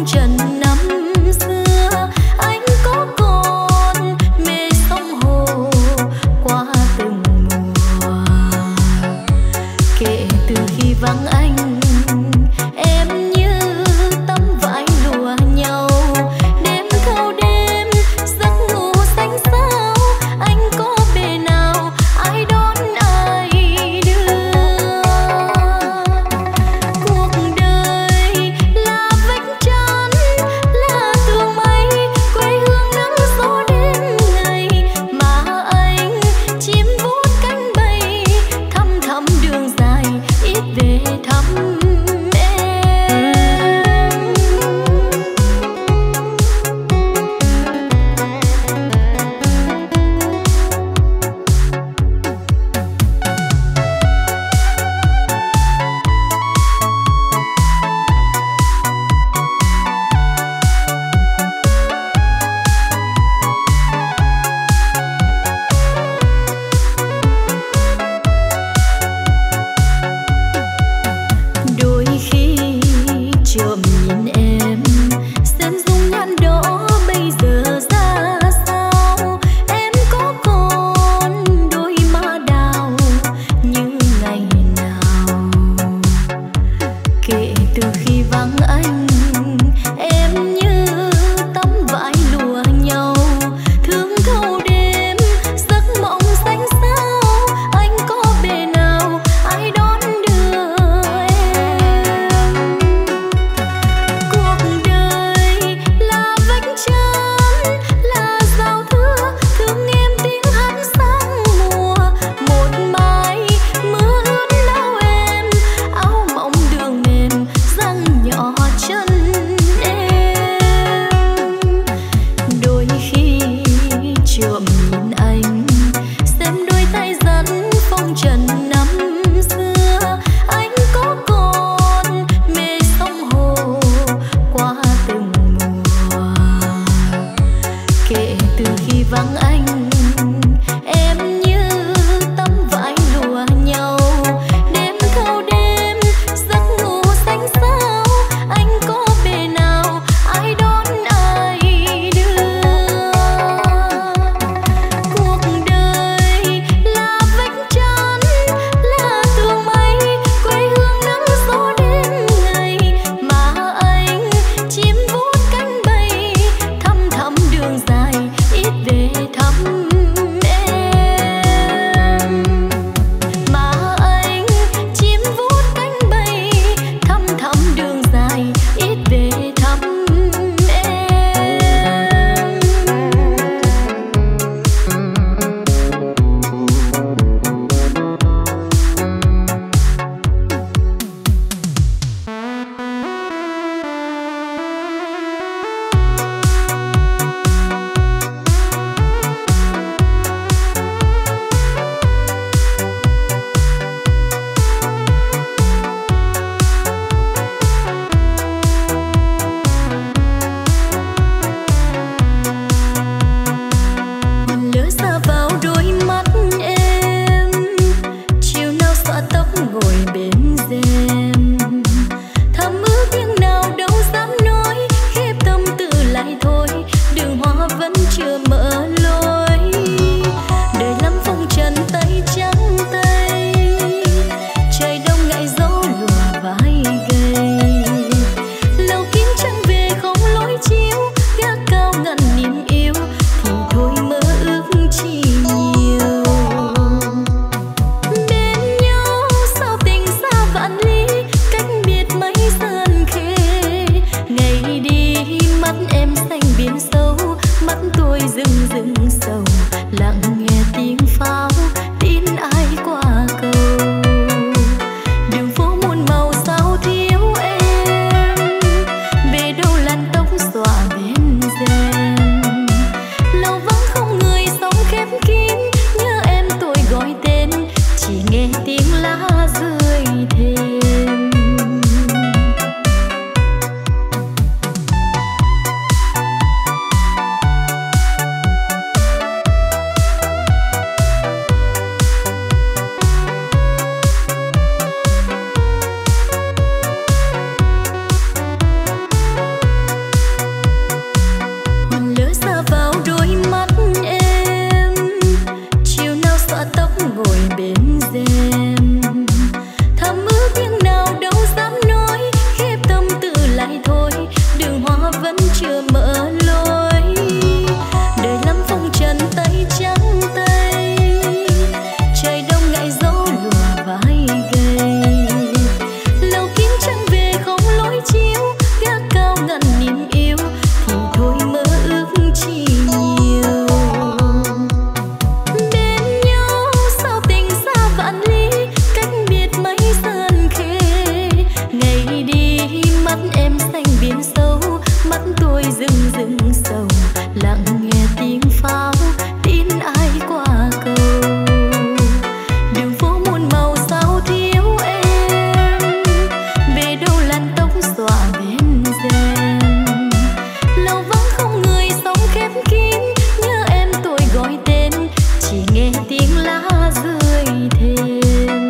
đường dài ít về thăm vẫn chưa mở lối, đời lắm phong trần tay trắng tay, trời đông ngại dấu lùa vai gầy, lầu kín trăng về không lối chiếu, gác cao ngăn niềm yêu thì thôi mơ ước chi nhiều. Bên nhau sao tình xa vạn lý, cách biệt mấy sơn khê, ngày đi mắt em xanh biển sâu, mắt tôi rừng rừng sầu, lặng nghe tiếng pháo tin ai qua cầu. Đường phố muôn màu sao thiếu em, về đâu làn tóc xõa bên rèm, lầu vắng không người sống khép kín, nhớ em tôi gọi tên chỉ nghe tiếng lá rơi thềm.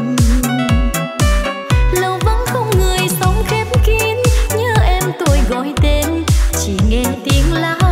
Lầu vắng không người sống khép kín, nhớ em tôi gọi tên chỉ nghe tiếng lá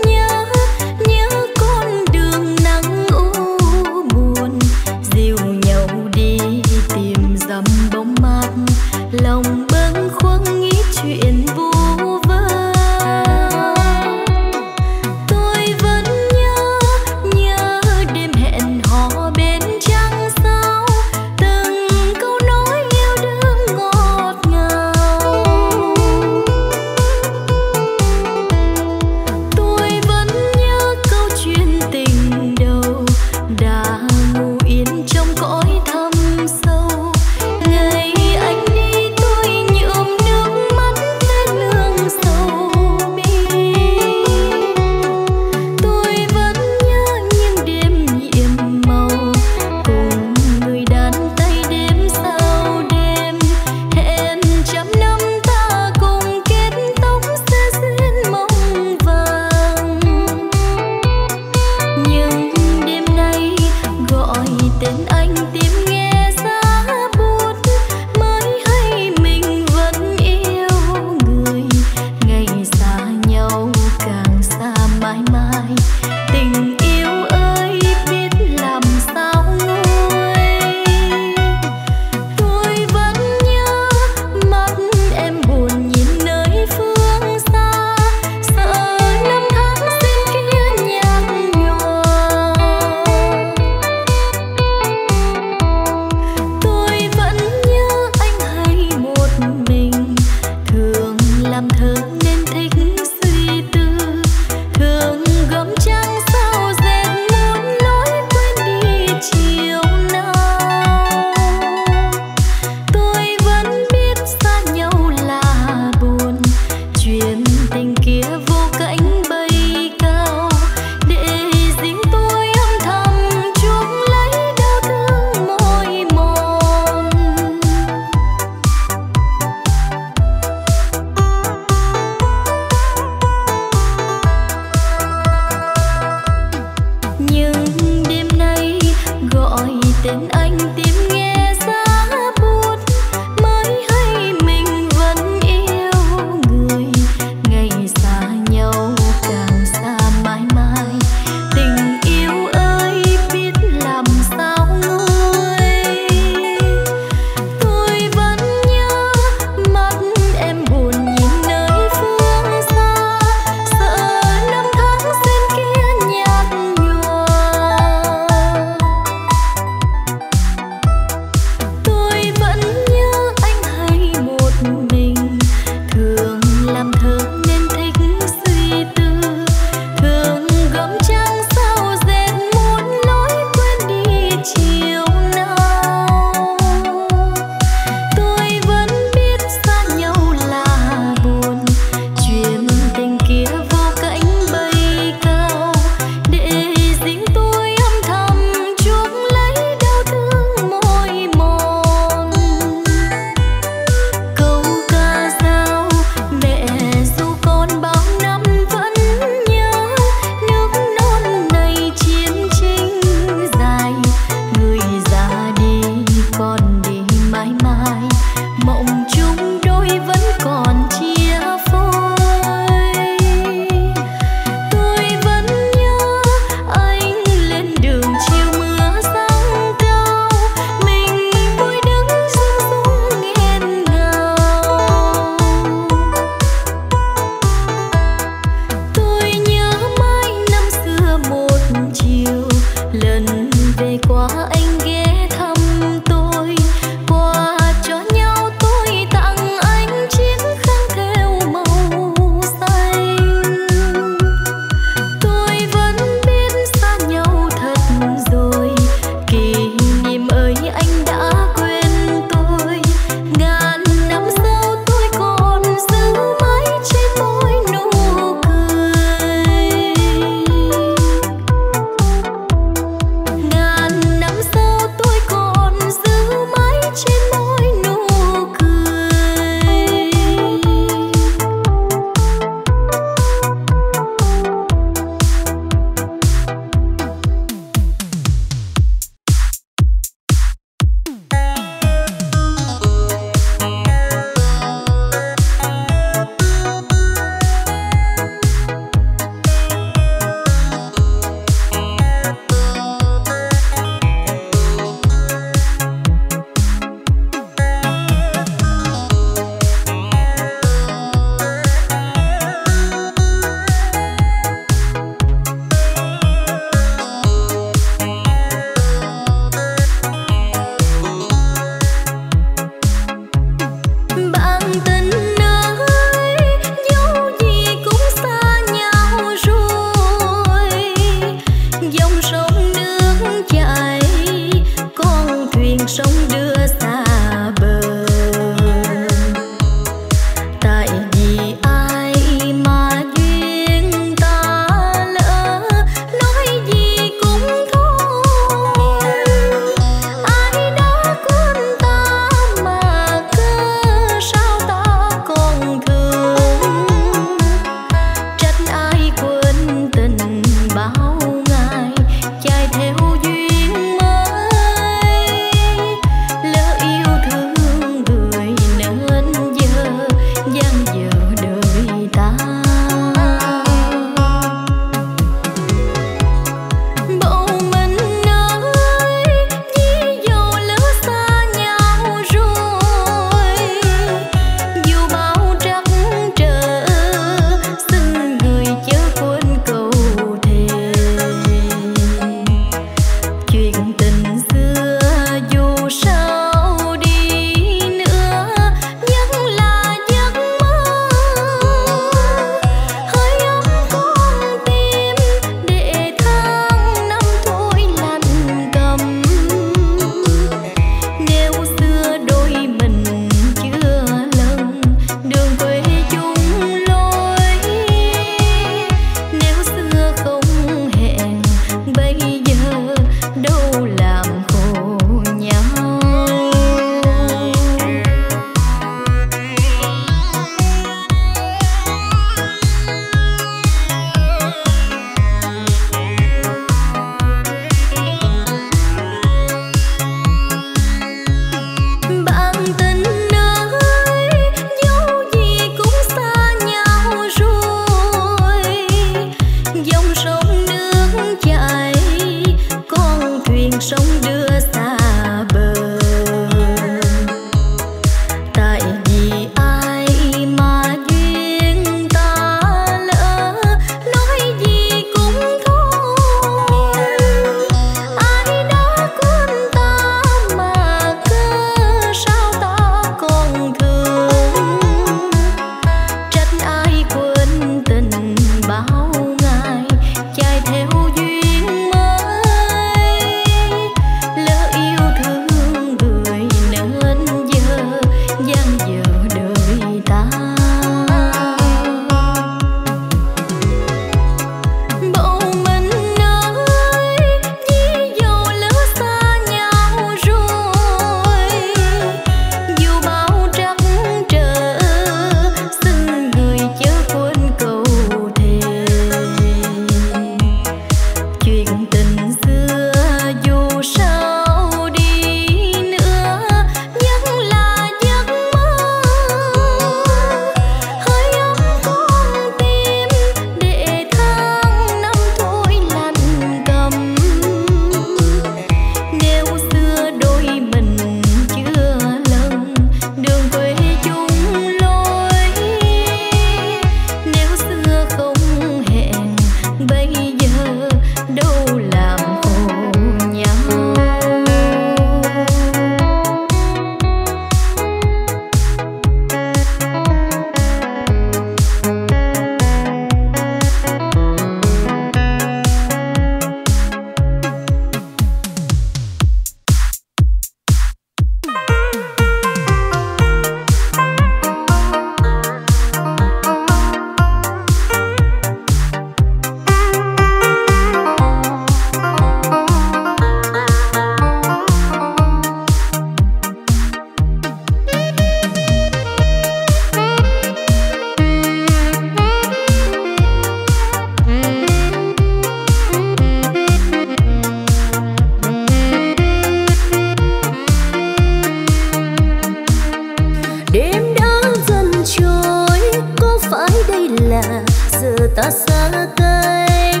là giờ ta xa cách.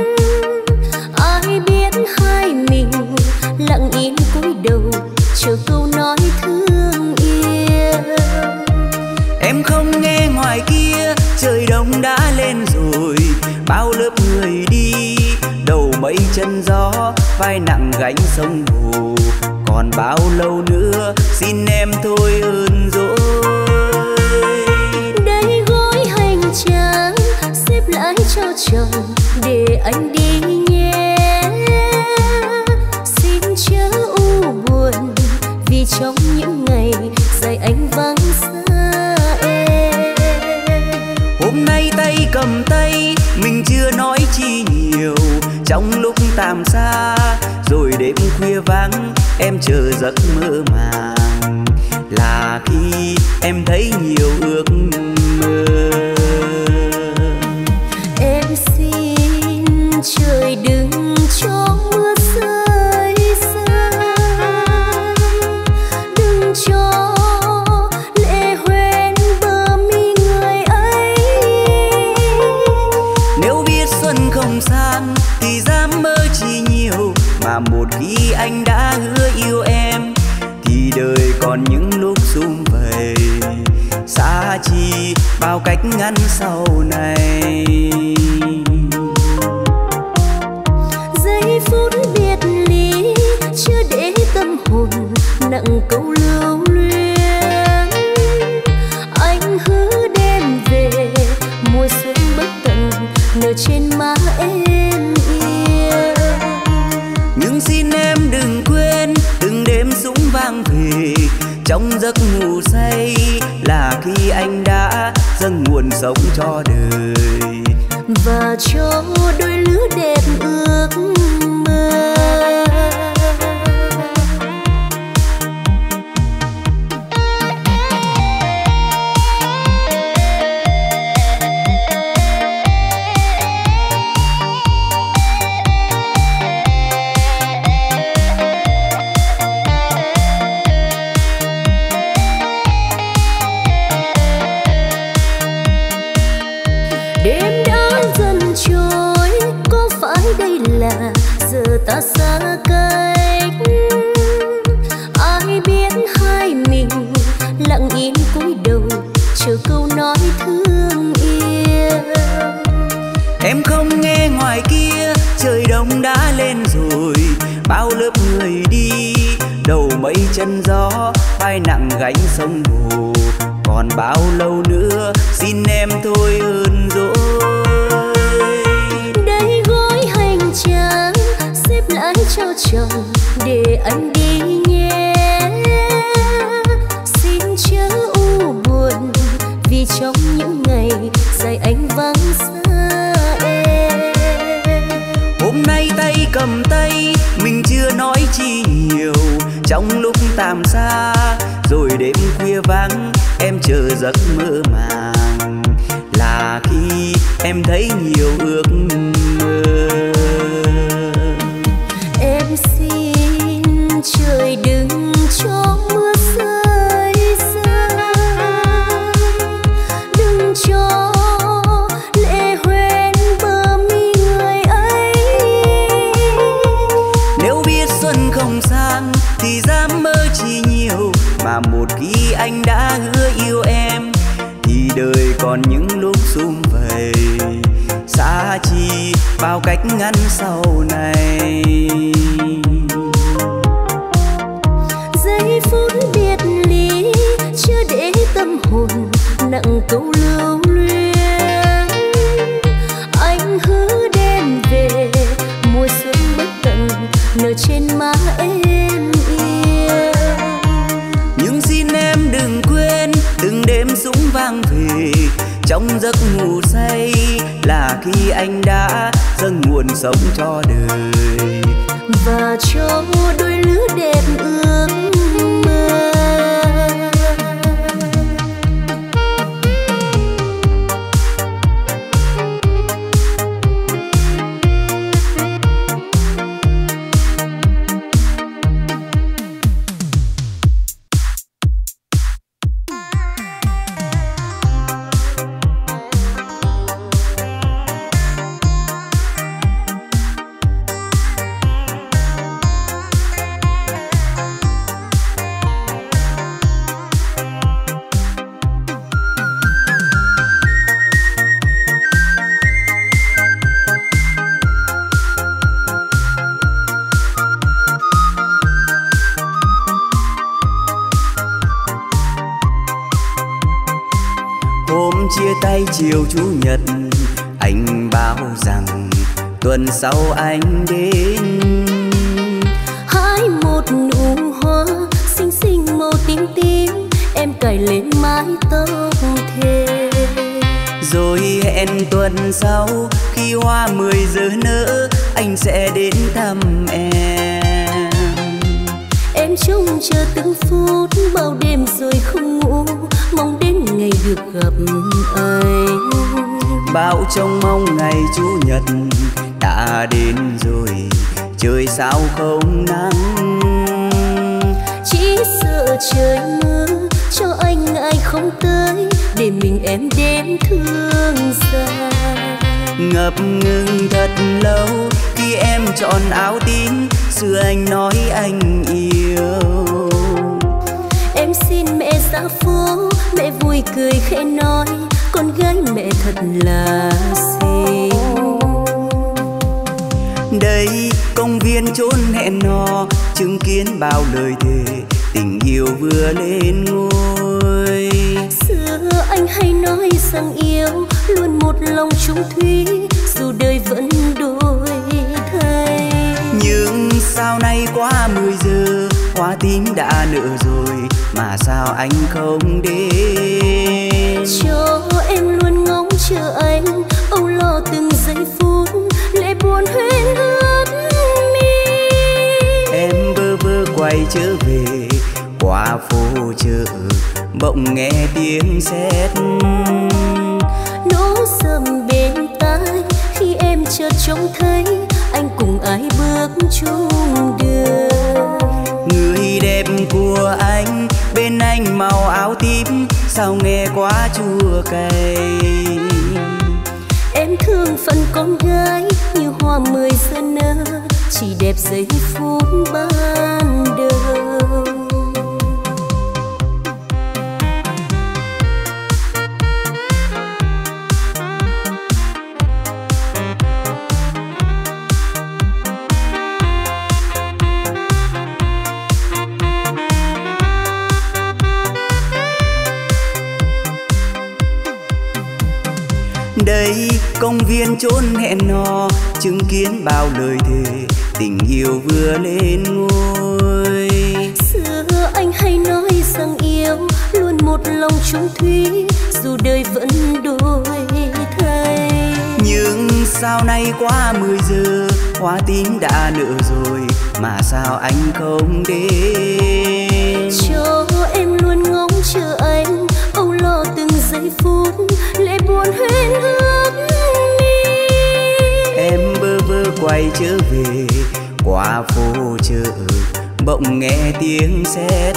Ai biết hai mình lặng yên cúi đầu chờ câu nói thương yêu. Em không nghe ngoài kia trời đông đã lên rồi, bao lớp người đi đầu mây chân gió, vai nặng gánh sông hồ. Còn bao lâu nữa xin em thôi ơn dỗi. Đây gói hành trang xếp lại cho chồng để anh đi nhé. Xin chớ u buồn vì trong những ngày dài anh vắng xa em. Hôm nay tay cầm tay mình chưa nói chi nhiều, trong lúc tạm xa rồi đêm khuya vắng em chờ giấc mơ màng, là khi em thấy nhiều ước mơ. Em xin trời đừng cho mưa rơi xa, đừng cho lệ hoen bờ mi người ấy. Nếu biết xuân không sang thì dám mơ chi nhiều, mà một khi anh đã hứa yêu em thì đời còn những lúc sum vầy. Xa chi bao cách ngăn sau này. Giây phút biệt ly chưa để tâm hồn nặng câu lưu luyến. Anh hứa đem về mùa xuân bất tận nở trên má em yêu. Nhưng xin em đừng quên từng đêm súng vang về, trong giấc ngủ say là khi anh đã dâng nguồn sống cho đời và cho đôi lứa đẹp ước mơ. Đêm đã dần trôi, có phải đây là giờ ta xa cách? Ai biết hai mình lặng yên cúi đầu chờ câu nói thương yêu. Em không nghe ngoài kia trời đông đã lên rồi, bao lớp người đi đầu mây chân gió, vai nặng gánh sông hồ. Còn bao lâu nữa xin em thôi ơn dỗi. Đây gói hành trang xếp lại cho chồng để anh đi nhé. Xin chớ u buồn vì trong những ngày dài anh vắng xa em. Hôm nay tay cầm tay mình chưa nói chi nhiều, trong lúc tạm xa rồi đêm khuya vắng em chờ giấc mơ màng, là khi em thấy nhiều ước mơ. Em xin trời đừng cho mưa rơi xa, đừng cho lệ hoen bờ mi người ấy. Nếu biết xuân không sang thì dám mơ chi nhiều, mà một khi anh đã hứa yêu em thì đời còn những lúc sum vầy. Xa chi bao cách ngăn sau này. Giây phút biệt ly chưa để tâm hồn nặng câu lưu luyến. Anh hứa đem về mùa xuân bất tận nở trên má em yêu. Nhưng xin em đừng quên từng đêm súng vang về, trong giấc ngủ say là khi anh đã dâng nguồn sống cho đời và cho đôi lứa đẹp ước mơ. chiều chủ nhật anh báo rằng tuần sau anh đến. Hái một nụ hoa xinh xinh màu tím tím, em cài lên mái tóc thề. Rồi hẹn tuần sau khi hoa 10 giờ nở anh sẽ đến thăm em. Em trông chờ từng phút bao đêm rồi không ngủ, mong đến ngày được gặp anh. Bao trông mong ngày chủ nhật đã đến rồi, trời sao không nắng. Chỉ sợ trời mưa cho anh ai không tới, để mình em đến thương xa. Ngập ngừng thật lâu khi em chọn áo tím, xưa anh nói anh yêu. Em xin mẹ ra phố, mẹ vui cười khẽ nói con gái mẹ thật là xinh. Đây công viên chốn hẹn hò, chứng kiến bao lời thề tình yêu vừa lên ngôi. Xưa anh hay nói rằng yêu luôn một lòng chung thủy, dù đời vẫn đổi thay. Nhưng sao nay quá 10 giờ hoa tím đã nở rồi, mà sao anh không đến? Cho em luôn ngóng chờ anh, âu lo từng giây phút lệ buồn huyễn ướt mi. Em bơ vơ quay trở về qua phố chợ, bỗng nghe tiếng sét Nỗ sầm bên tai khi em chợt trông thấy anh cùng ai bước chung đường. Người đẹp của anh bên anh màu áo tím, sao nghe quá chua cay. Em thương phần con gái như hoa 10 giờ nở, chỉ đẹp giây phút ban đầu. Đây công viên chốn hẹn hò, chứng kiến bao lời thề tình yêu vừa lên ngôi. Xưa anh hay nói rằng yêu luôn một lòng chung thủy, dù đời vẫn đổi thay. Nhưng sao nay quá 10 giờ hoa tím đã nở rồi, mà sao anh không đến? Cho em luôn ngóng chờ anh, âu lo từng giây phút lệ buồn huyễn ướt mi. Em bơ vơ quay trở về qua phố chợ, bỗng nghe tiếng sét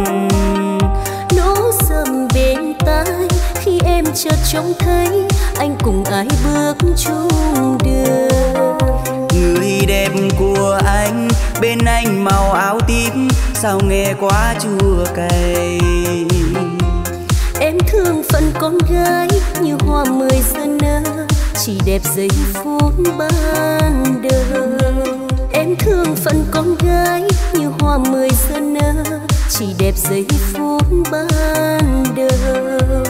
Nỗ sầm bên tai khi em chợt trông thấy anh cùng ai bước chung đường. Người đẹp của anh bên anh màu áo tím, sao nghe quá chua cay. Em thương phần con gái như hoa 10 giờ nở, chỉ đẹp giây phút ban đầu. Em thương phần con gái như hoa 10 giờ nở, chỉ đẹp giây phút ban đầu.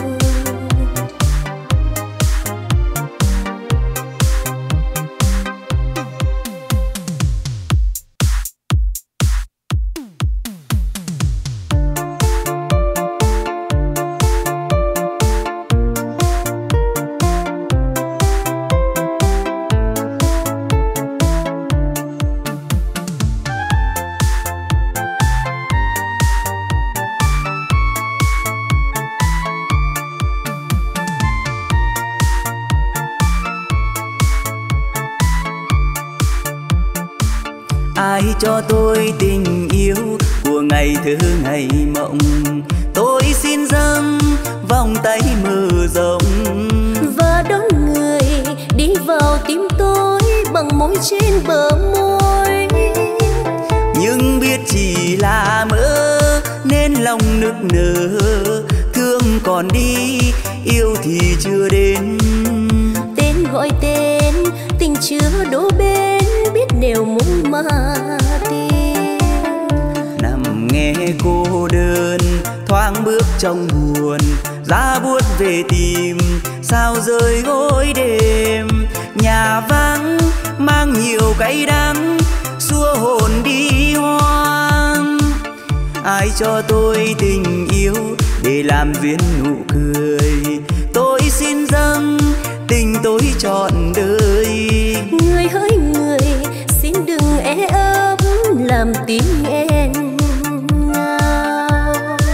Ai cho tôi tình yêu của ngày thơ ngày mộng, tôi xin dâng vòng tay mở rộng và đón người đi vào tim tôi bằng môi trên bờ môi. Nhưng biết chỉ là mơ nên lòng nức nở, thương còn đi yêu thì chưa đến. Tên gọi tên tình chưa đổ bên, biết đều muốn mà tìm. Nằm nghe cô đơn thoáng bước trong buồn, giá buốt về tìm sao rơi gối đêm. Nhà vắng mang nhiều cay đắng, xua hồn đi hoang. Ai cho tôi tình yêu để làm duyên nụ cười, tôi xin dâng tình tôi trọn đời. Người hỡi người, xin đừng e ấp làm tim em ngao.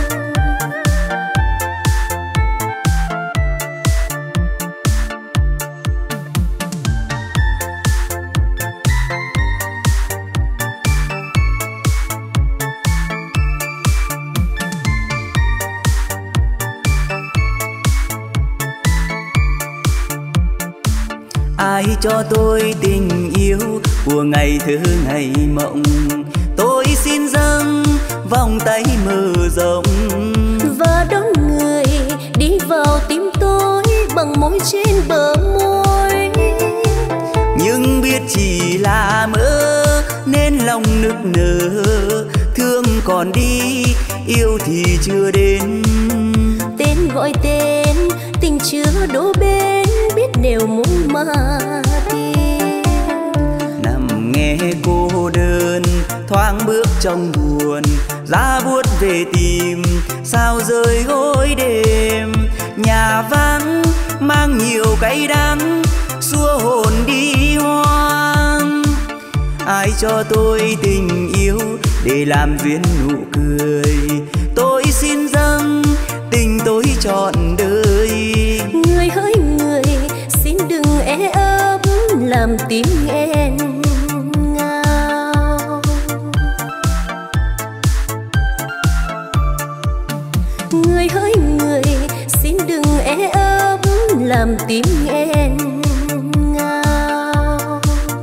Ai cho tôi tình yêu của ngày thơ ngày mộng, tôi xin dâng vòng tay mở rộng. Và đón người đi vào tim tôi bằng môi trên bờ môi. Nhưng biết chỉ là mơ nên lòng nức nở, thương còn đi yêu thì chưa đến. Tên gọi tên tình chưa đổ bên, biết đều muốn mà đi. Nằm nghe cô đơn thoáng bước trong buồn, giá buốt về tìm sao rơi gối đêm. Nhà vắng mang nhiều cay đắng, xua hồn đi hoang. Ai cho tôi tình yêu để làm duyên nụ cười, tôi xin dâng tình tôi trọn đời. Người hỡi người, xin đừng e ấp làm tim em ngao. Người hỡi người, xin đừng e ấp làm tim em ngao.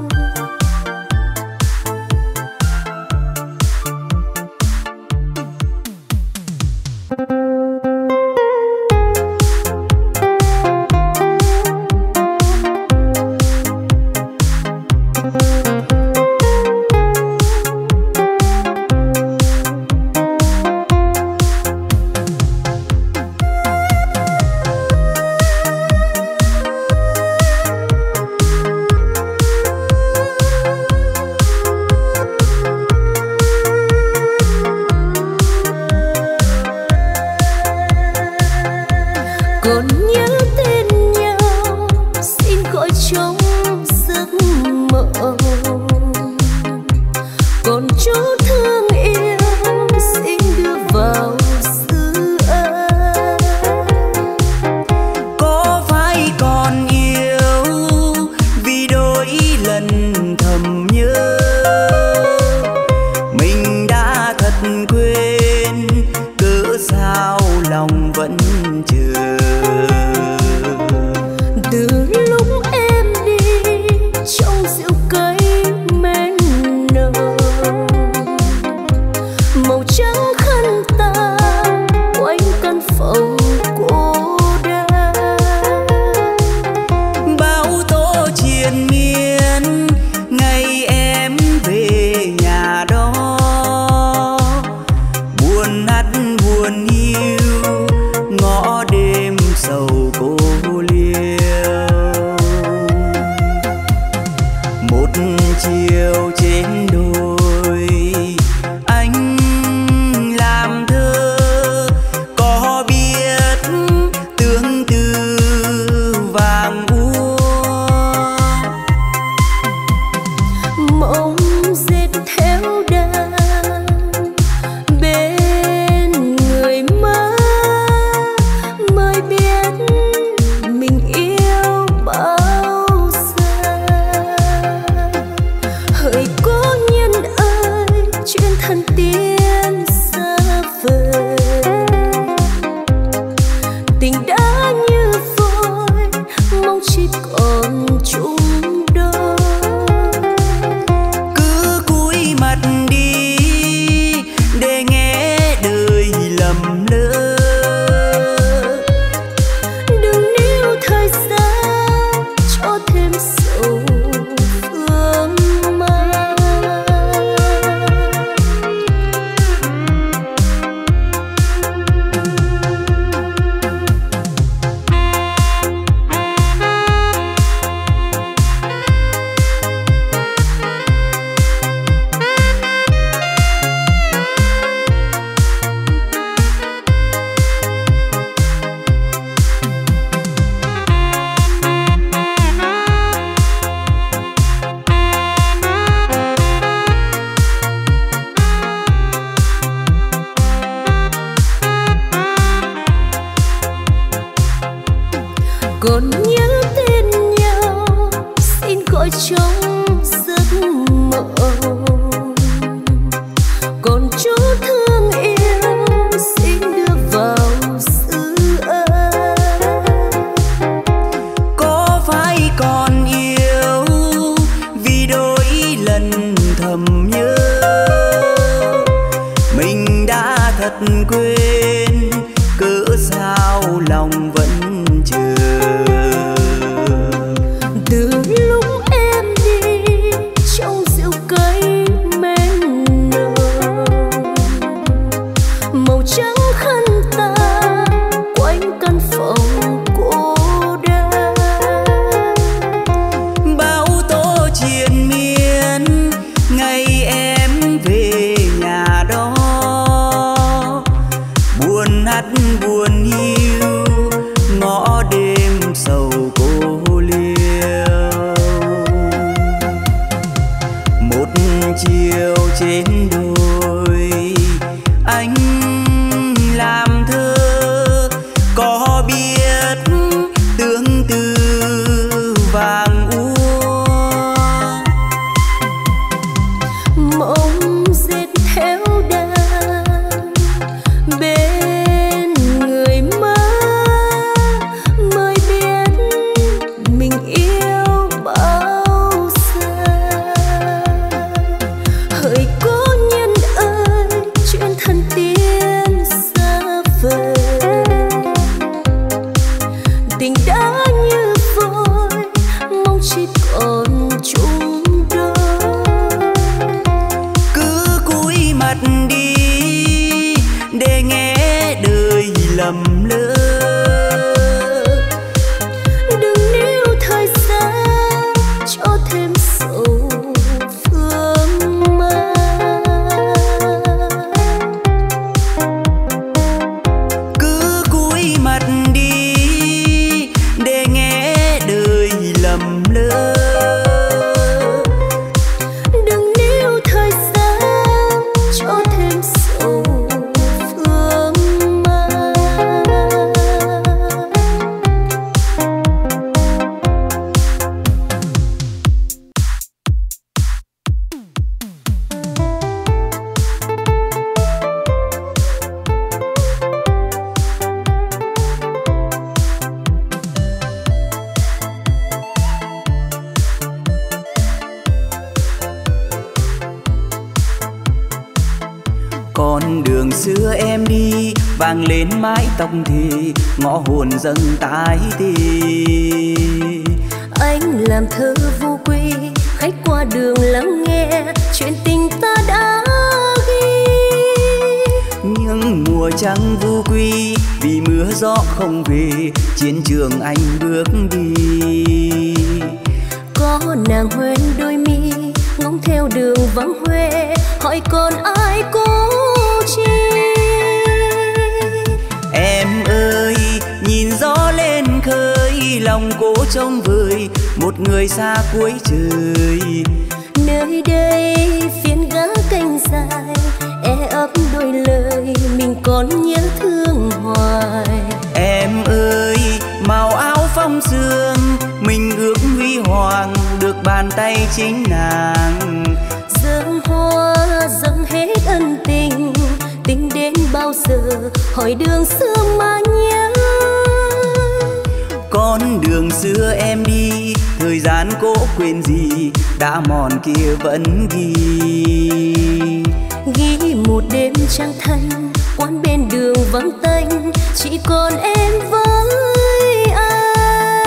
Còn nhớ tên nhau xin gọi trong giấc mộng, còn chỗ thương yêu xin đưa vào xứ ơi. Có phải còn yêu vì đôi lần thầm nhớ, mình đã thật quên cớ sao lòng vẫn chờ. Từ lúc em đi trong rượu cây men nở, màu trắng khăn tang quanh căn phòng cô đơn. Bao tố triền miên ngày em về nhà đó, buồn hắt buồn hiu ngõ đêm sầu cô liêu. Một chiều trên đồi anh làm thơ, có biết tương tư vàng úa. Mộng dệt theo đàn bên người mới biết mình yêu bao giờ. Hỡi cố nhân ơi, chuyện thần tiên xa vời, tình đã như vội mong chỉ còn chung đôi. Cứ cúi mặt đi để nghe đời lầm lỡ, Đừng níu thời gian cho thêm sầu phương mang. còn nhớ tên nhau, xin gọi trong giấc mộng. Còn chút thương yêu xin đưa vào xứ ơi. Có phải còn yêu vì đôi lần thầm nhớ, mình đã thật quên cớ sao lòng vẫn chờ. Từ lúc em đi trong rượu cây men nồng, màu trắng khăn ta quanh căn phòng cô đơn. Bão tố triền miên ngày em về nhà đó, buồn hắt buồn hiu ngõ đêm sầu cô liêu. Một chiều trên đồi anh làm thơ, có biết tương tư vàng úa. Mộng dệt theo đàn bên người mơ, mới biết mình yêu bao giờ. Hỡi cố nhân ơi, chuyện thần tiên xa vời, tình đã như vội, mong chỉ còn chung đôi. Cứ cúi mặt đi để nghe đời lầm lỡ, Đừng níu thời gian cho thêm sầu phương mơ. cứ cúi mặt đi để nghe đời lầm lỡ. Đừng níu thời gian cho thêm sầu phương mơ. Con đường xưa em đi vang lên mái tóc thì ngõ hồn dâng tái tì. Anh làm thơ vô quy, khách qua đường lắng nghe chuyện tình ta đã ghi. Nhưng mùa trăng vô quy vì mưa gió không về, chiến trường anh bước đi. Có nàng hoen đôi mi ngóng theo đường vắng hoe, hỏi còn ai cố chi. Em ơi nhìn gió lên khơi, lòng cố trông vời một người xa cuối trời. Nơi đây phiên gã canh dài, e ấp đôi lời mình còn nhớ thương hoài. Em ơi màu áo phong sương, mình ước huy hoàng được bàn tay chính nàng. Dâng hoa dâng hết ân tình, tình đến bao giờ hỏi đường xưa mà nhớ. Con đường xưa em đi, thời gian cố quên gì, đã mòn kia vẫn ghi. Ghi một đêm trăng thanh, quán bên đường vắng tanh, chỉ còn em với ai.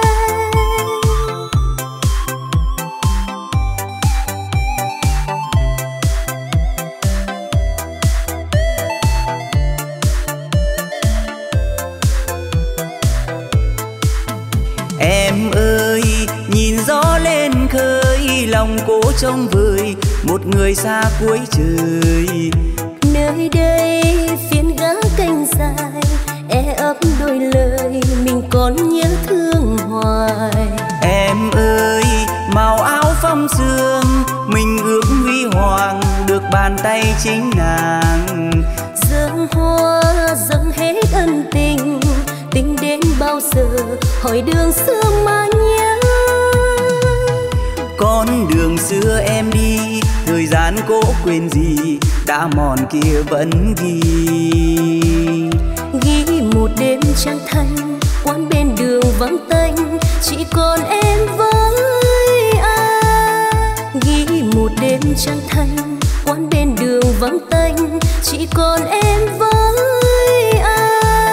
Em ơi nhìn gió lên khơi, lòng cố trông vời một người xa cuối trời. Nơi đây phiên gã canh dài, e ấp đôi lời mình còn nhớ thương hoài. Em ơi màu áo phong sương, mình ước huy hoàng được bàn tay chính nàng. Dâng hoa dâng hết ân tình, tình đến bao bao giờ, hỏi đường xưa mà nhớ. Con đường xưa em đi, thời gian cố quên gì, đã mòn kia vẫn ghi. Ghi một đêm trăng thanh, quán bên đường vắng tênh, chỉ còn em với ai. Ghi một đêm trăng thanh, quán bên đường vắng tênh, chỉ còn em với ai.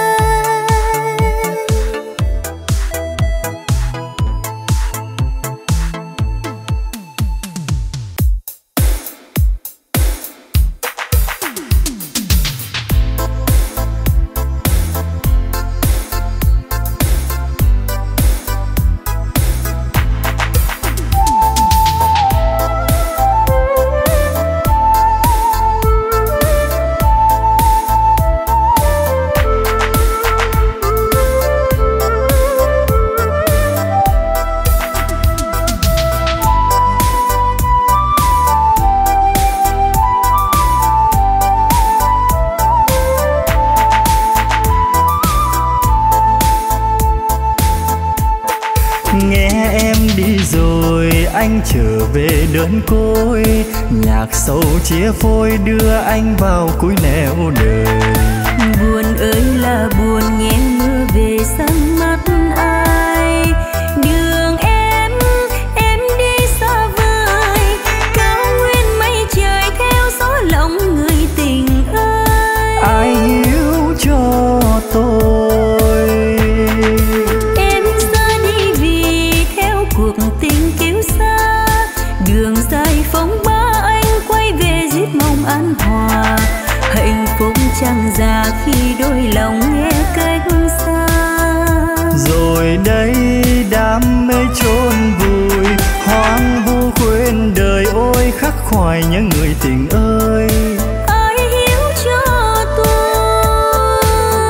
Anh trở về đơn côi, nhạc sâu chia phôi đưa anh vào cuối nẻo đời. Buồn ơi là buồn, nghe mưa về sang mắt ai. Đường em đi xa vời, cao nguyên mây trời theo gió lòng người tình ơi. Ai hiểu cho tôi, em ra đi vì theo cuộc tình kéo xa. Đường dài phóng ba anh quay về giết mong an hòa. Hạnh phúc chẳng già khi đôi lòng nghe cách xa. Rồi đây đam mê chôn vùi, hoang vu quên đời ôi khắc khoải nhớ người tình ơi. Ai hiểu cho tôi.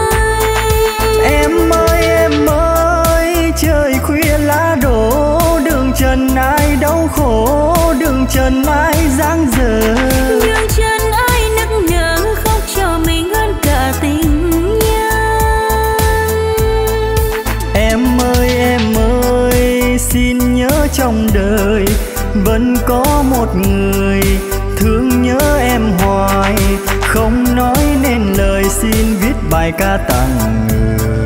Em ơi, trời khuya lá đổ, đường trần ai đau khổ, đường trần ai giang dở. Đường trần ai nức nở khóc cho mình hơn cả tình nhân. Em ơi, xin nhớ trong đời vẫn có một người thương nhớ em hoài, không nói nên lời xin viết bài ca tặng người.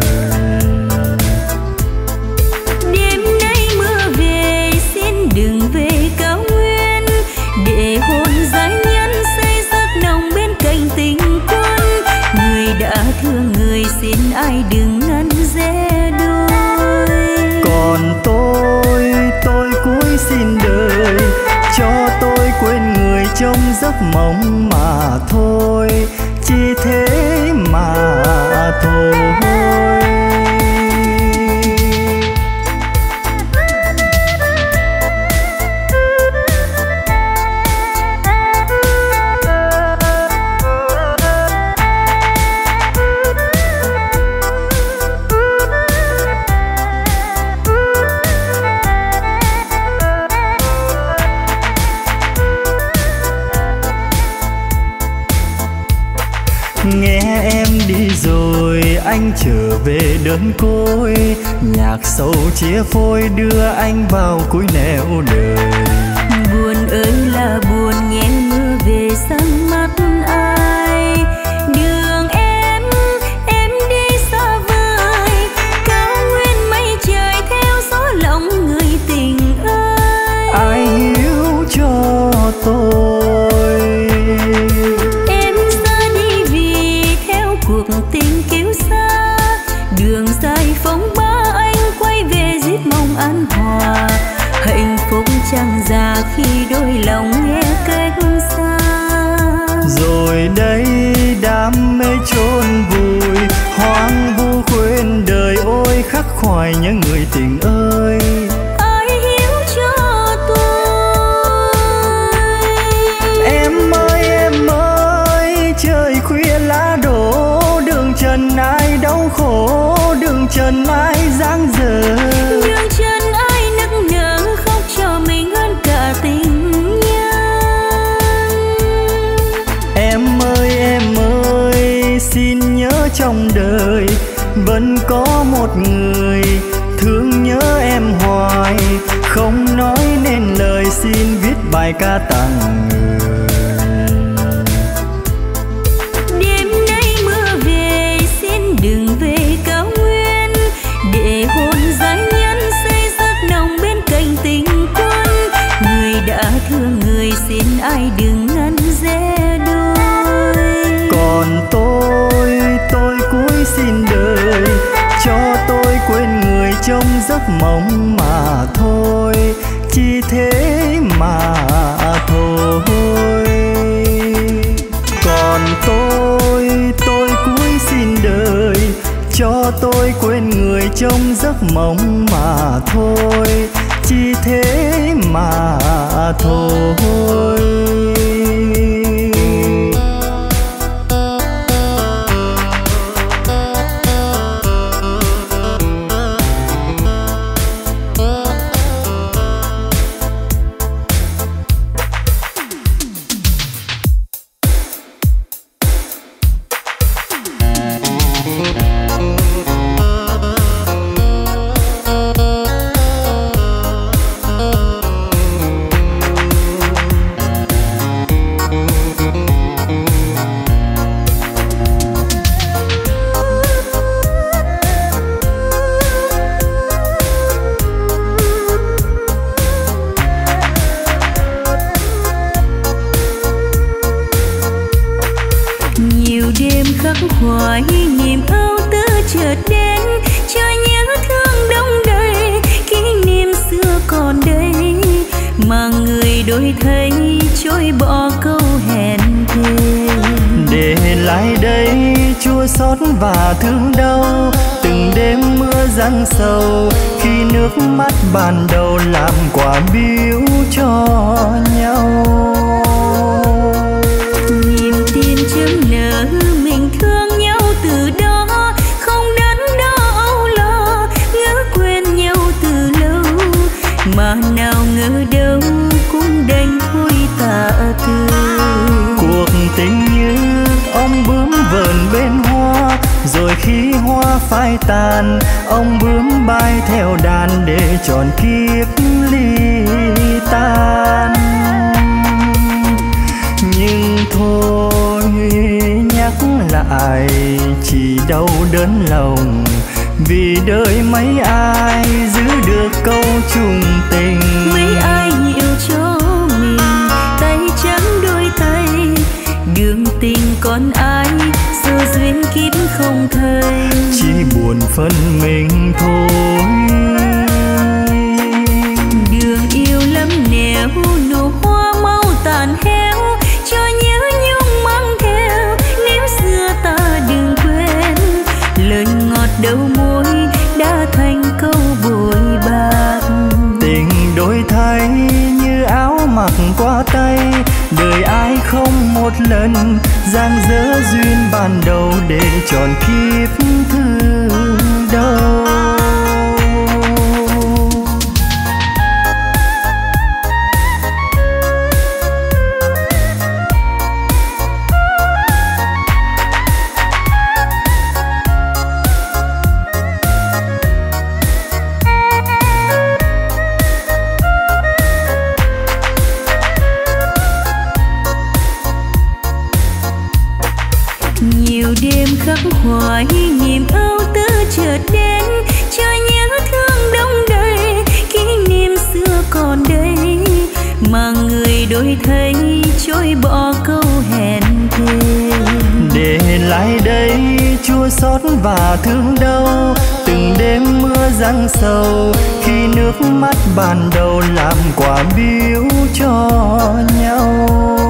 Đêm nay mưa về xin đừng về cao nguyên, để hồn giai nhân xây giấc nồng bên cạnh tình quân. Người đã thương người xin ai đừng ngăn rẽ đôi. Còn tôi cúi xin đời, cho tôi quên người trong giấc mộng mà thôi, chỉ thế mà thôi. Nghe em đi rồi anh trở về đơn côi, nhạc sâu chia phôi đưa anh vào cuối nẻo đời. Buồn ơi là buồn, nghe mưa về sang mắt ai. Đường em đi xa vời, cao nguyên mây trời theo gió lòng người tình ơi. Ai hiểu cho tôi, em ra đi vì theo cuộc tình kéo xa. Đường dài phóng ba anh quay về giết mong an hòa. Hạnh phúc chẳng già khi đôi lòng nghe cách xa. rồi đây đam mê chôn vùi, hoang vu quên đời ôi khắc khoải nhớ người tình ơi. Ai hiểu cho tôi. Em ơi, trời khuya lá đổ, đường trần ai đau khổ, đường trần ai giang dở. Đường trần ai nức nở khóc cho mình hơn cả tình nhân. Em ơi, xin nhớ trong đời vẫn có một người không nói nên lời xin viết bài ca tặng người. Đêm nay mưa về xin đừng về cao nguyên, để hồn giai nhân xây giấc nồng bên cạnh tình quân. Người đã thương người xin ai đừng ngăn rẽ đôi. Còn tôi cúi xin đời, cho tôi quên người trong giấc mộng mà thôi, chỉ thế mà thôi. Còn tôi cúi xin đời, cho tôi quên người trong giấc mộng mà thôi, chỉ thế mà thôi. Hoài niềm âu tư chợt đến, cho nhớ thương đông đầy, kỷ niệm xưa còn đây mà người đổi thay trôi bỏ câu hẹn thề. Để lại đây chua xót và thương đau, từng đêm mưa giăng sầu, khi nước mắt ban đầu làm quà biếu cho nhau. Niềm tin chớm nở mình thương nhau từ đó, không đắn đo âu lo, ngỡ quên nhau từ lâu, mà nào ngờ đâu cũng đành thôi tạ từ. Cuộc tình như ông bướm vờn bên hoa, rồi khi hoa phai tàn, ông bướm bay theo đàn để tròn kiếp ly tan. Nhưng thôi nhắc lại chỉ đau đớn lòng, vì đời mấy ai giữ được câu chung tình. Mấy ai hiểu cho mình tay trắng đôi tay, đường tình còn ai giờ duyên kiếp không thời, chỉ buồn phân mình thôi. Đường yêu lắm nẻo nụ hoa mau tàn héo, cho nhớ nhung mang theo nếu xưa ta đừng quên. Lời ngọt đầu môi đã thành câu bội bạc, tình đổi thay như áo mặc qua tay, đời ai không một lần giang dở duyên ban đầu để tròn kiếp thương đau. nhiều đêm khắc khoải niềm âu tư chợt đến, cho nhớ thương đông đầy, kỷ niệm xưa còn đây mà người đổi thay trôi bỏ câu hẹn thề. Để lại đây chua xót và thương đau, từng đêm mưa giăng sầu, khi nước mắt ban đầu làm quà biếu cho nhau.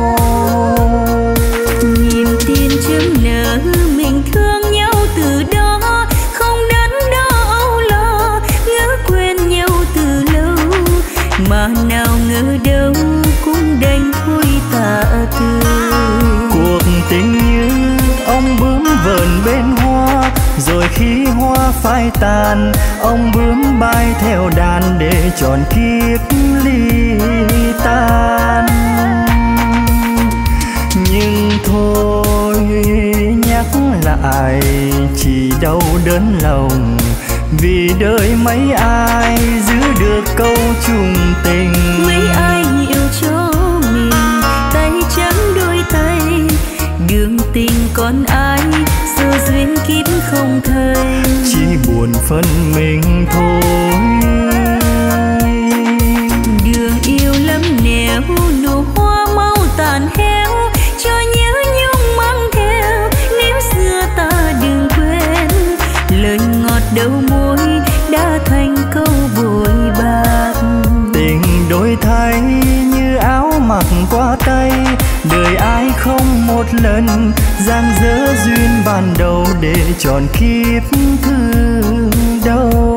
Niềm tin chớm nở mình thương nhau từ đó, không đắn đo âu lo, ngỡ quên nhau từ lâu, mà nào ngờ đâu cũng đành thôi tạ từ. Cuộc tình như ông bướm vờn bên hoa, rồi khi hoa phai tàn, ông bướm bay theo đàn để tròn kiếp ly tan. Nhưng thôi nhắc lại chỉ đau đớn lòng, vì đời mấy ai giữ được câu một lần, giang dở duyên ban đầu để tròn kiếp thương đau.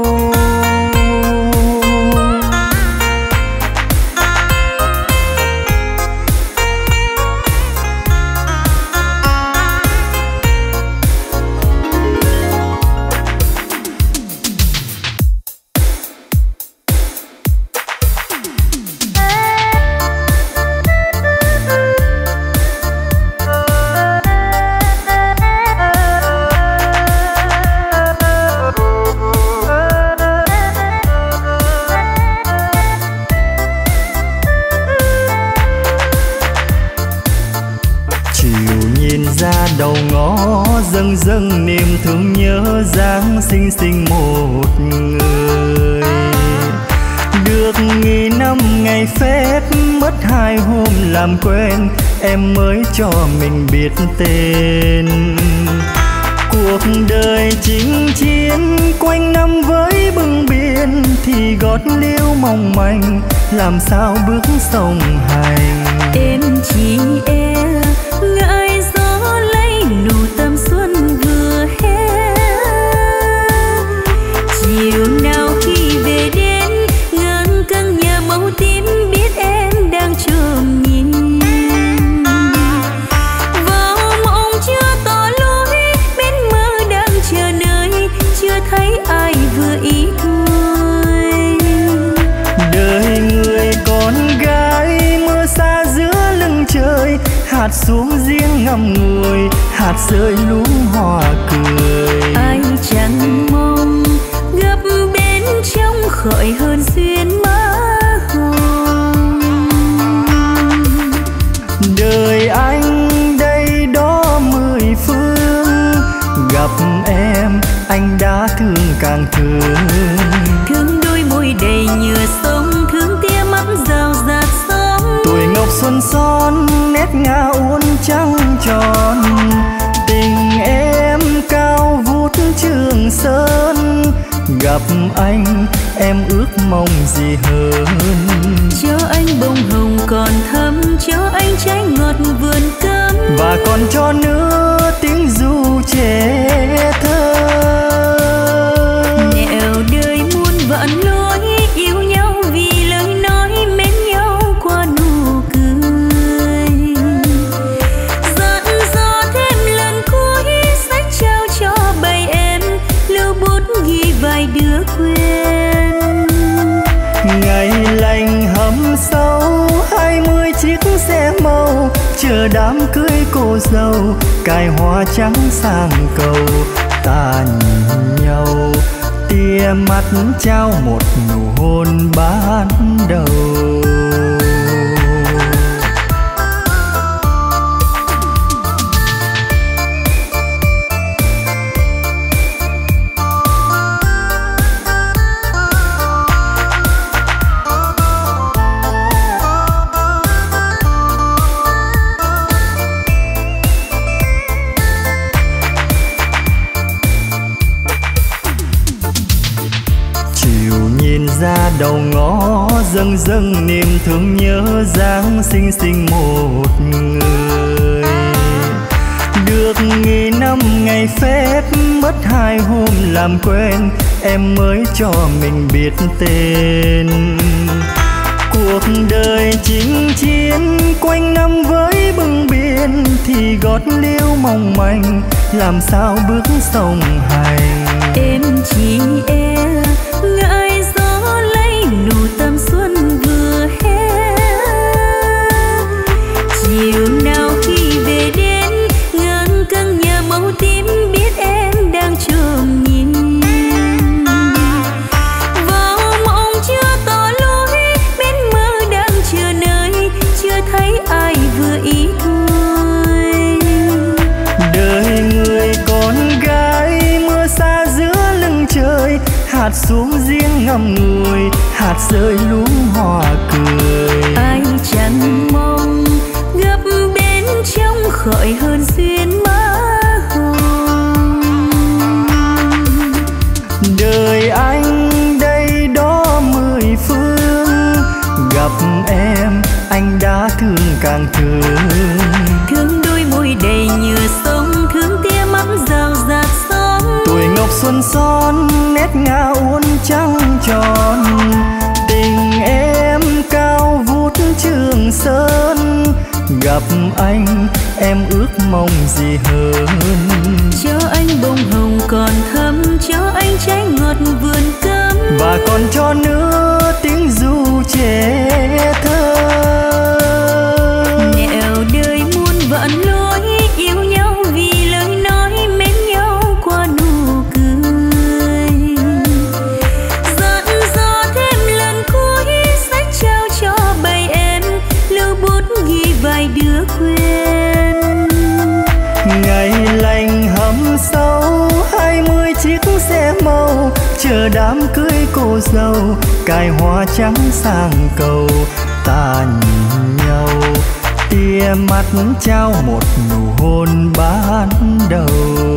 Đầu ngõ dâng dâng niềm thương nhớ dáng xinh xinh một người. Được nghỉ năm ngày phép mất 2 hôm làm quen, em mới cho mình biết tên. Cuộc đời chinh chiến quanh năm với bưng biển, thì gót liễu mong manh làm sao bước song hành. Em chỉ e ngại gió lấy nụ tâm xuân vừa hết. Chiều nào khi về đến ngàn căn nhà màu tím, biết em đang trộm nhìn vào mộng chưa tỏ lối, bên mơ đang chờ nơi chưa thấy ai vừa ý thôi. Đời người con gái mưa xa giữa lưng trời, hạt xuống riêng ngậm ngùi, hạt rơi lúm hoa cười. Ai chẳng mong gặp bên trong khỏi hơn duyên má hồng. Đời anh đây đó 10 phương, gặp em anh đã thương càng thương. Thương đôi môi đầy nhựa sông, thương tia mắt rào rạt sóng. Tuổi ngọc xuân son nét ngà uốn trăng tròn, tình em cao vút Trường Sơn. Gặp anh em ước mong gì hơn, cho anh bông hồng còn thắm, cho anh trái ngọt vườn cấm, và còn cho nữa tiếng ru trẻ thơ. nẻo đời muôn vạn lối, yêu nhau vì lời nói, mến nhau qua nụ cười. Dặn dò thêm lần cuối, sách trao cho bầy em, lưu bút ghi vài đứa quen. Ngày lành hầm sâu 20 chiếc xe màu, chờ đám cưới cô dâu, cài hoa trắng sang cầu. Ta nhìn nhau tia mắt trao một nụ hôn ban đầu. Ra đầu ngõ dâng dâng niềm thương nhớ dáng xinh xinh một người. Được nghỉ năm ngày phép mất 2 hôm làm quen, em mới cho mình biết tên. Cuộc đời chinh chiến quanh năm với bưng biển, thì gót liễu mong manh làm sao bước song hành. Em chỉ e ngại gió lấy nụ tâm xuân vừa hết. Chiều nào khi về đến ngàn căn nhà màu tím, biết em đang trộm nhìn vào mộng chưa tỏ lối, bên mơ đang chờ nơi chưa thấy ai vừa ý thôi. Đời người con gái mưa xa giữa lưng trời, hạt xuống riêng ngậm ngùi, hạt rơi lúm hoa cười. Ai chẳng mong gặp bên trong khỏi hơn duyên má hồng. Đời anh đây đó 10 phương, gặp em anh đã thương càng thương. Thương đôi môi tròn. Tình em cao vút Trường Sơn, gặp anh em ước mong gì hơn. Cho anh bông hồng còn thắm, cho anh trái ngọt vườn cấm, và còn cho nữa tiếng ru trẻ thơ. nẻo đời muôn vạn lối, yêu nhau vì lời nói, mến nhau qua nụ cười. Dặn dò thêm lần cuối, sách trao cho bầy em, lưu bút ghi vài đứa quên. Ngày lành hầm sâu 20 chiếc xe màu, chờ đám cưới cô dâu, cài hoa trắng sang cầu. Ta nhìn nhau tia mắt trao một nụ hôn ban đầu.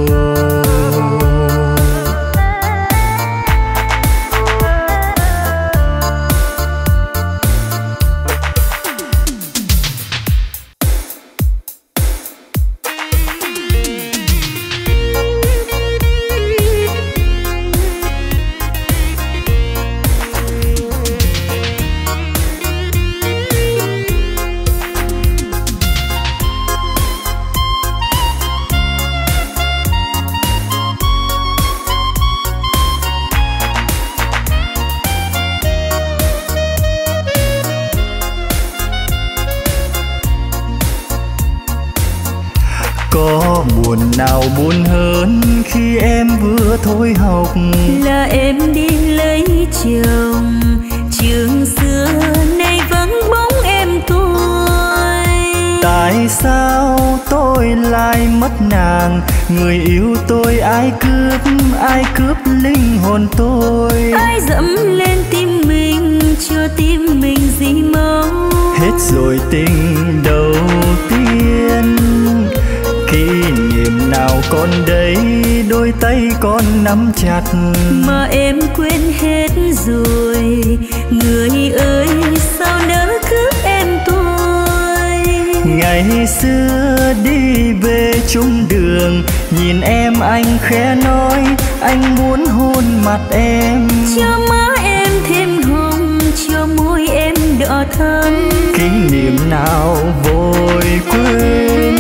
Có buồn nào buồn hơn khi em vừa thôi học, là em đi lấy chồng. Trường xưa nay vắng bóng em tôi. tại sao tôi lại mất nàng? Người yêu tôi ai cướp linh hồn tôi? Ai dẫm lên tim mình cho tim mình gì mong? Hết rồi tình đầu tiên, kỷ niệm nào còn đây, đôi tay con nắm chặt mà em quên hết rồi. Người ơi sao nỡ cướp em tôi? Ngày xưa đi về chung đường, nhìn em anh khẽ nói anh muốn hôn mặt em, cho má em thêm hồng, cho môi em đỏ thắm. kỷ niệm nào vội quên.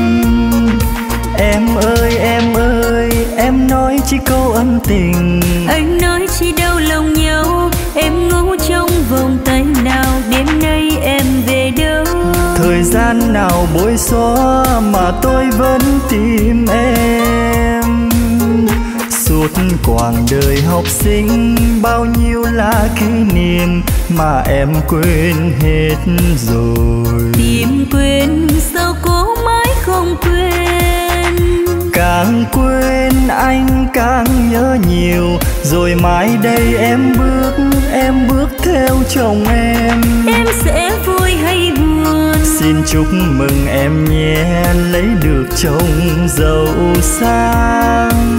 Em ơi, em nói chỉ câu ân tình, Anh nói chỉ đau lòng nhau. Em ngủ trong vòng tay nào, đêm nay em về đâu? thời gian nào bối xóa mà tôi vẫn tìm em. Suốt quãng đời học sinh bao nhiêu là kỷ niệm mà em quên hết rồi. Tìm quên sao cố mãi không quên? Càng quên anh càng nhớ nhiều, rồi mai đây em bước theo chồng em. Em sẽ vui hay buồn? Xin chúc mừng em nhé, lấy được chồng giàu sang.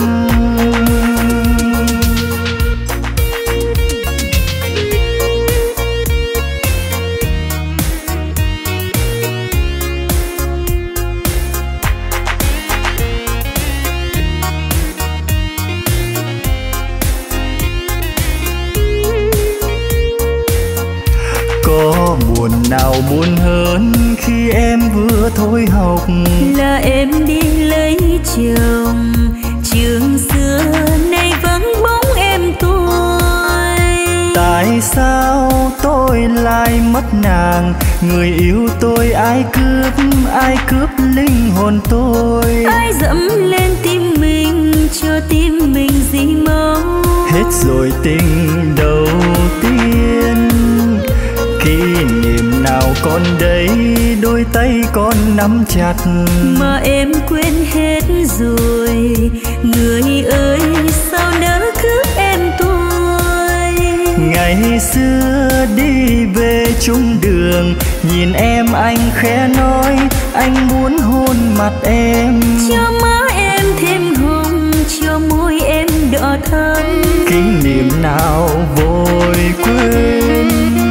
Có buồn nào buồn hơn khi em vừa thôi học, là em đi lấy chồng. Trường xưa nay vắng bóng em tôi. tại sao tôi lại mất nàng? Người yêu tôi ai cướp linh hồn tôi? Ai dẫm lên tim mình cho tim mình gì mong? Hết rồi tình đầu tiên, kỷ niệm nào còn đây, đôi tay con nắm chặt mà em quên hết rồi. Người ơi sao nỡ cướp em tôi? Ngày xưa đi về chung đường, nhìn em anh khẽ nói anh muốn hôn mặt em, cho má em thêm hồng, cho môi em đỏ thắm. kỷ niệm nào vội quên.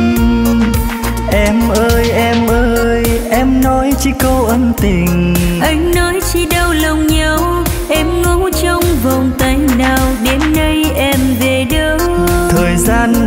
Em ơi, em nói chỉ câu ân tình, Anh nói chỉ đau lòng nhau. Em ngủ trong vòng tay nào, đêm nay em về đâu? thời gian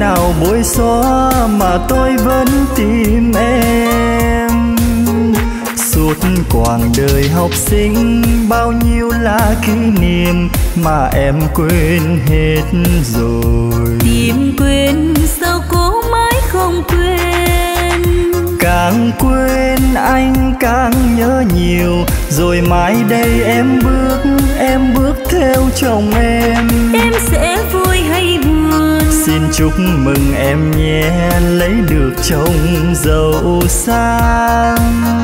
vội xóa mà tôi vẫn tìm em. Suốt quãng đời học sinh bao nhiêu là kỷ niệm mà em quên hết rồi. Tìm quên sao cố mãi không quên. Càng quên anh càng nhớ nhiều. Rồi mai đây em bước theo chồng em. Em sẽ vui hay buồn? Xin chúc mừng em nhé, lấy được chồng giàu sang.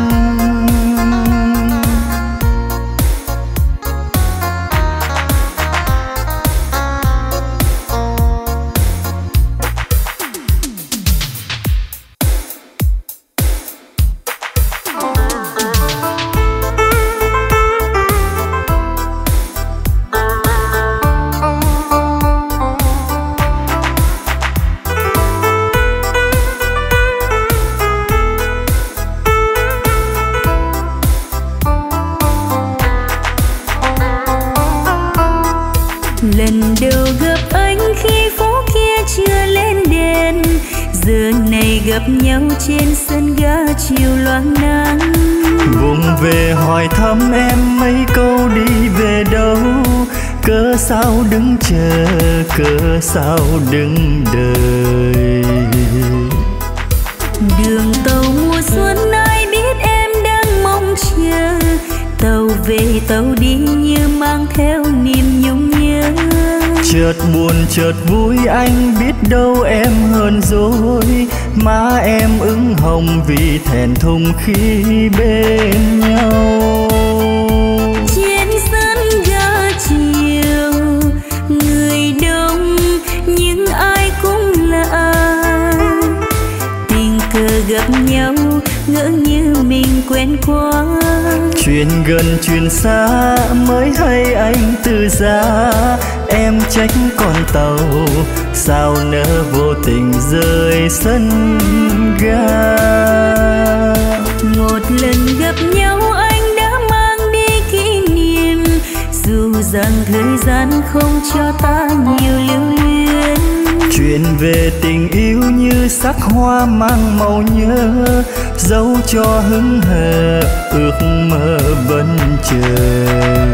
Lần đầu gặp anh khi phố kia chưa lên đèn, giờ này gặp nhau trên sân ga chiều loáng nắng. Vùng về hỏi thăm em mấy câu đi về đâu, cớ sao đứng chờ, cớ sao đứng đợi. Đường tàu mùa xuân ai biết em đang mong chờ, tàu về tàu đi như mang theo niềm nhung nhớ. Chợt buồn chợt vui anh biết đâu em hơn rồi, má em ửng hồng vì thẹn thùng khi bên nhau. Trên sân ga chiều người đông nhưng ai cũng lạ, tình cờ gặp nhau ngỡ như mình quen quá. Chuyện gần chuyện xa mới hay anh từ giá, em trách con tàu sao nỡ vô tình rơi sân ga. Một lần gặp nhau anh đã mang đi kỷ niệm, dù rằng thời gian không cho ta nhiều lưu luyến. Chuyện về tình yêu như sắc hoa mang màu nhớ, dấu cho hững hờ ước mơ vẫn chờ.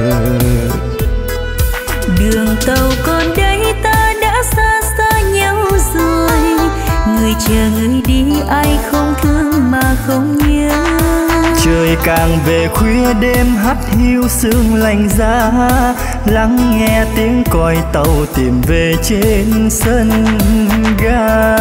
Đường tàu còn đây ta đã xa xa nhau rồi, người chờ người đi ai không thương mà không nhớ. Trời càng về khuya đêm hắt hiu sương lạnh giá, lắng nghe tiếng còi tàu tìm về trên sân ga.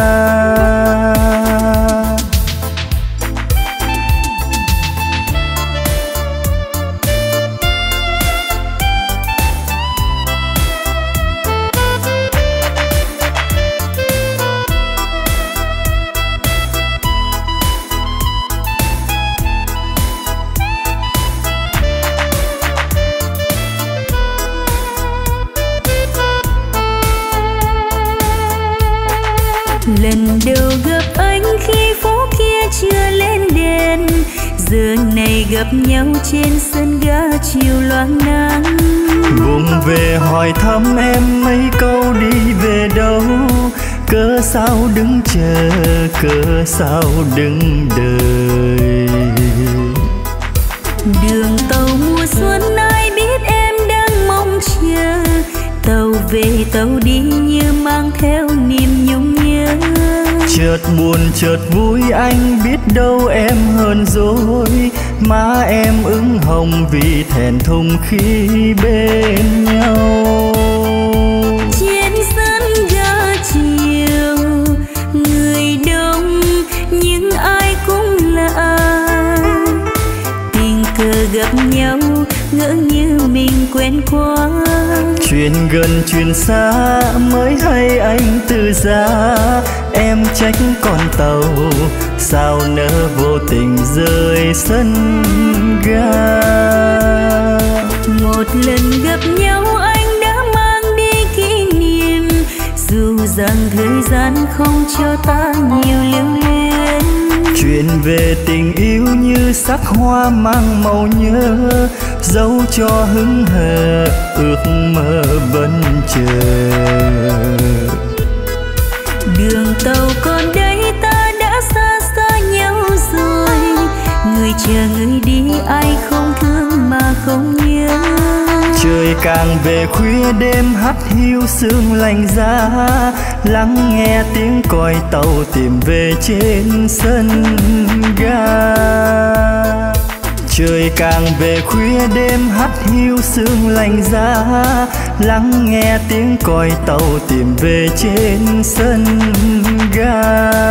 Lần đầu gặp anh khi phố kia chưa lên đèn, giờ này gặp nhau trên sân ga chiều loáng nắng. Vùng về hỏi thăm em mấy câu đi về đâu, cớ sao đứng chờ, cớ sao đứng đợi. Đường tàu mùa xuân ai biết em đang mong chờ, tàu về tàu đi như mang theo niềm nhung nhớ. Chợt buồn chợt vui anh biết đâu em hơn rồi, má em ửng hồng vì thẹn thùng khi bên nhau. Trên sân ga chiều người đông nhưng ai cũng lạ, tình cờ gặp nhau ngỡ như mình quen quá. Chuyện gần chuyện xa mới hay anh từ giá, em trách con tàu sao nỡ vô tình rơi sân ga. Một lần gặp nhau anh đã mang đi kỷ niệm, dù rằng thời gian không cho ta nhiều lưu luyến. Chuyện về tình yêu như sắc hoa mang màu nhớ, dấu cho hững hờ ước mơ vẫn chờ. Đường tàu còn đây ta đã xa xa nhau rồi, người chờ người đi ai không thương mà không nhớ. Trời càng về khuya đêm hắt hiu sương lạnh giá, lắng nghe tiếng còi tàu tìm về trên sân ga. Trời càng về khuya đêm hắt hiu sương lạnh giá, lắng nghe tiếng còi tàu tìm về trên sân ga.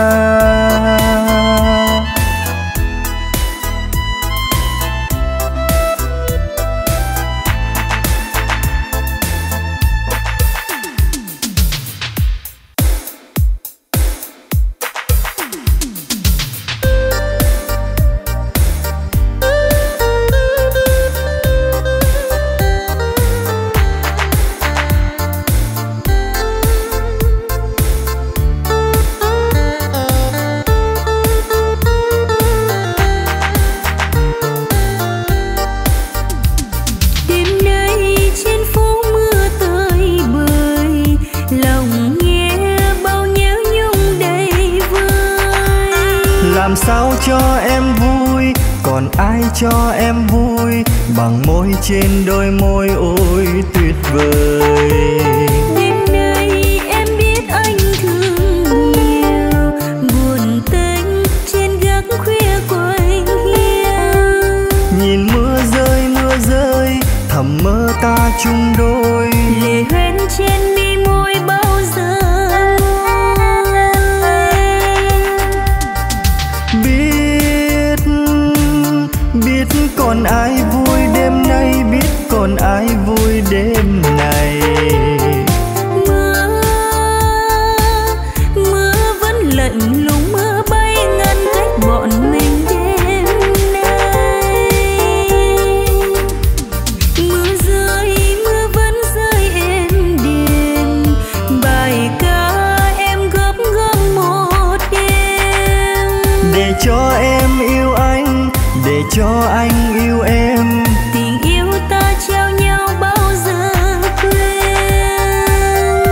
Làm sao cho em vui, còn ai cho em vui bằng môi trên đôi môi ôi tuyệt vời. Đêm nay em biết anh thương nhiều, buồn tênh trên gác khuya của anh hiu. Nhìn mưa rơi thầm mơ ta chung đôi, lệ hoen trên mi môi bao giờ. Biết còn ai vui đêm nay, biết còn ai vui đêm này. Mưa vẫn lạnh lùng, mưa bay ngăn cách bọn mình đêm nay. Mưa vẫn rơi êm đềm, bài ca em góp gom một đêm. Để cho em yêu anh, để cho anh yêu em, tình yêu ta trao nhau bao giờ quên.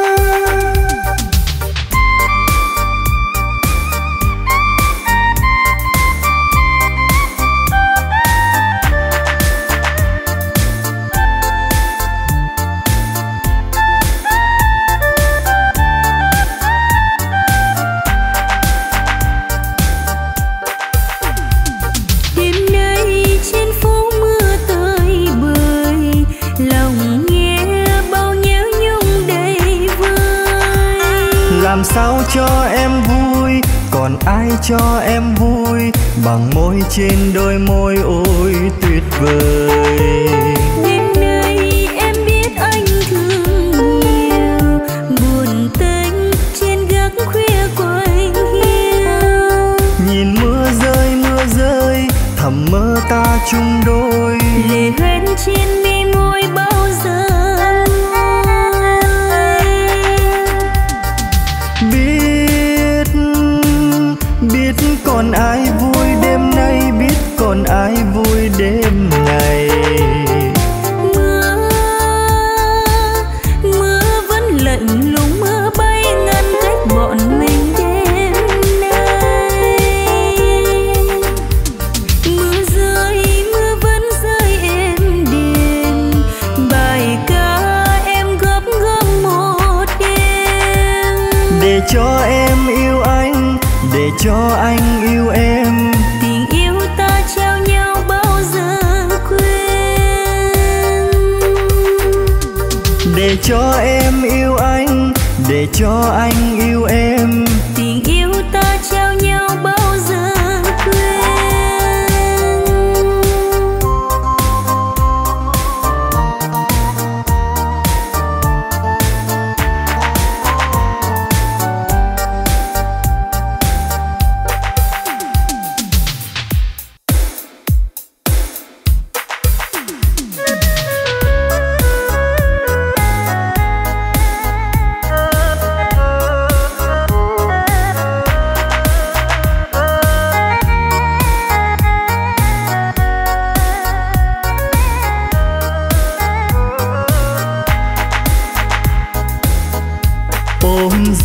Làm sao cho em vui, còn ai cho em vui bằng môi trên đôi môi ôi tuyệt vời. Đêm nay em biết anh thương nhiều, buồn tênh trên gác khuya của anh hiu. Nhìn mưa rơi thầm mơ ta chung đôi, lệ hoen trên mi môi bao giờ. Biết còn ai vui đêm nay, biết còn ai vui đêm này. Mưa vẫn lạnh lùng, mưa bay ngăn cách bọn mình đêm nay. Mưa vẫn rơi êm đềm, bài ca em góp gom một đêm. Để cho em yêu anh, để cho anh yêu em, tình yêu ta trao nhau bao giờ quên. Để cho em yêu anh, để cho anh yêu em, tình yêu ta trao nhau bao giờ quên.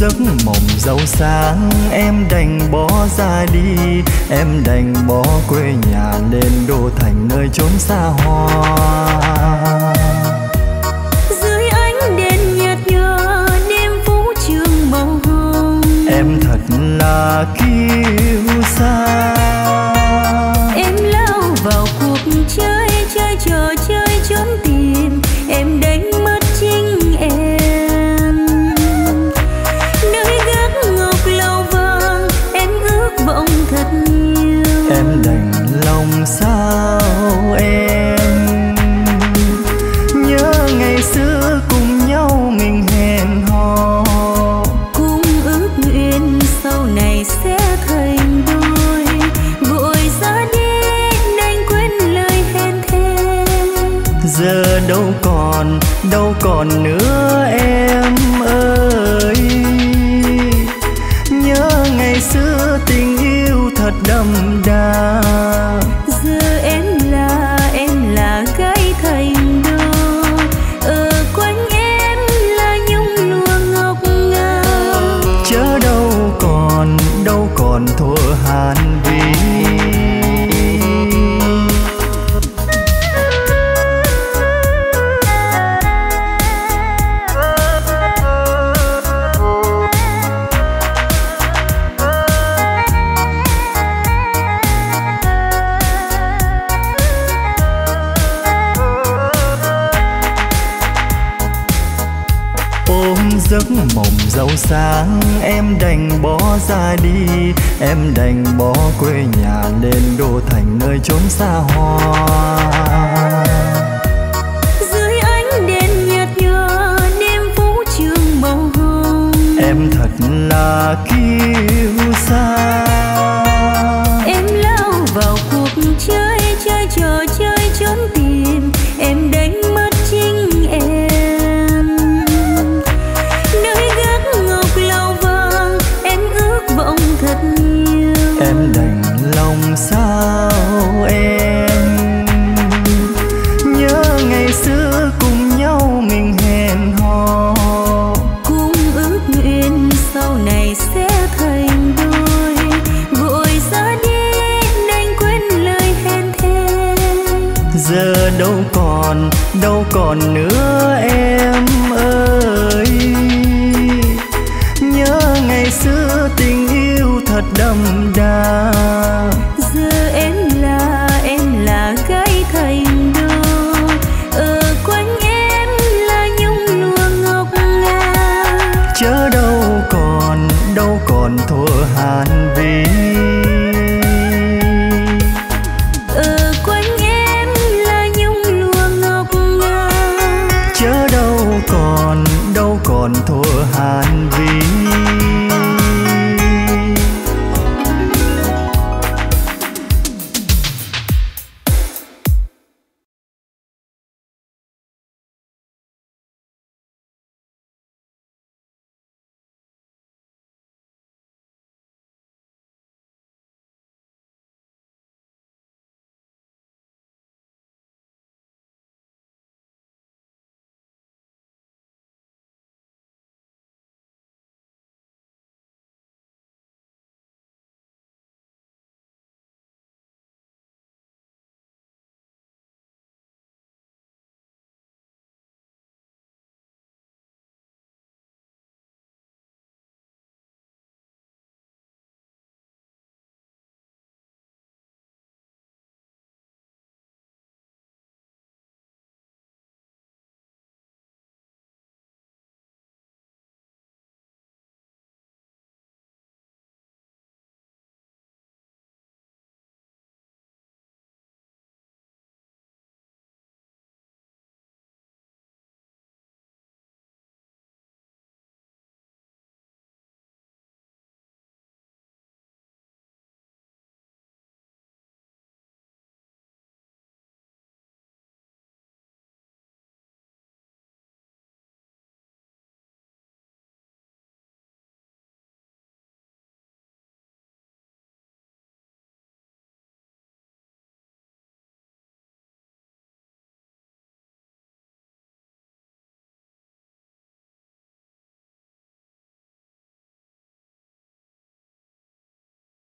giấc mộng giàu sáng em đành bỏ ra đi, em đành bỏ quê nhà lên đô thành nơi chốn xa hoa. Dưới ánh đèn nhạt nhòa đêm vũ trường màu hồng, em thật là kiêu sa. Em lao vào cuộc chơi chơi trò chơi trốn tìm, em đánh mất chính em. Nơi gác ngọc lầu vàng em ước vọng thật nhiều, Em đành lòng sao em. Nhớ ngày xưa cùng nhau mình hẹn hò, cùng ước nguyện sau này sẽ thành đôi. Vội ra đi đành quên lời hẹn thề, giờ đâu còn nữa em ơi. Nhớ ngày xưa tình yêu thật đậm đà, giờ em là gái thành đô. Ở quanh em là nhung lụa ngọc ngà, chớ đâu còn thua hàn vi. Giấc mộng giàu sáng em đành bỏ ra đi, em đành bỏ quê nhà lên đô thành nơi chốn xa hoa. dưới ánh đèn nhạt nhòa đêm vũ trường màu hồng, Em thật là kiêu sa. em lao vào cuộc chơi chơi trò chơi trốn tìm, em đánh mất chính em. Nơi gác ngọc lầu vàng em ước vọng thật nhiều, Em đành lòng sao em. Nhớ ngày xưa cùng nhau mình hẹn hò, cùng ước nguyện sau này sẽ thành đôi. Vội ra đi đành quên lời hẹn thề, giờ đâu còn nữa em ơi. Nhớ ngày xưa tình yêu thật đậm đà,